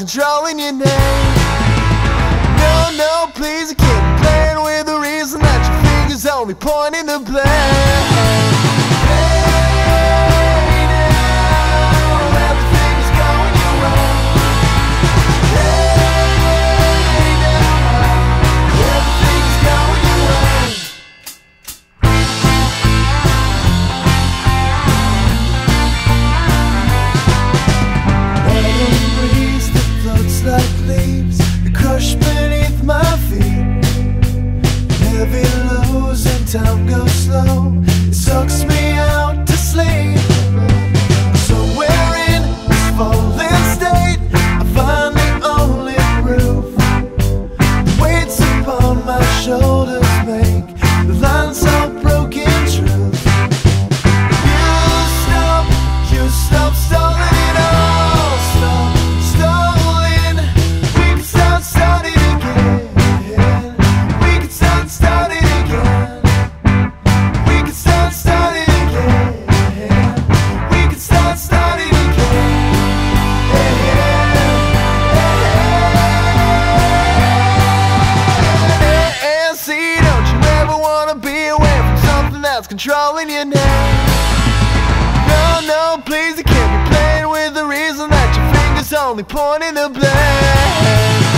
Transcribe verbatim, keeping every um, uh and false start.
controlling your name. No, no, please, you can't be playing with the reason that your fingers only pointing the blame. Like leaves that crush beneath my feet, heavy lows and time goes slow. It sucks me out to sleep. Somewhere in this fallen state, I find the only proof. The weights upon my shoulders make the lines so broken truth. You stop, you stop stalling it all. Stop. That's controlling your name. No, no, please, you can't be playing with the reason that your fingers only pointing the blame.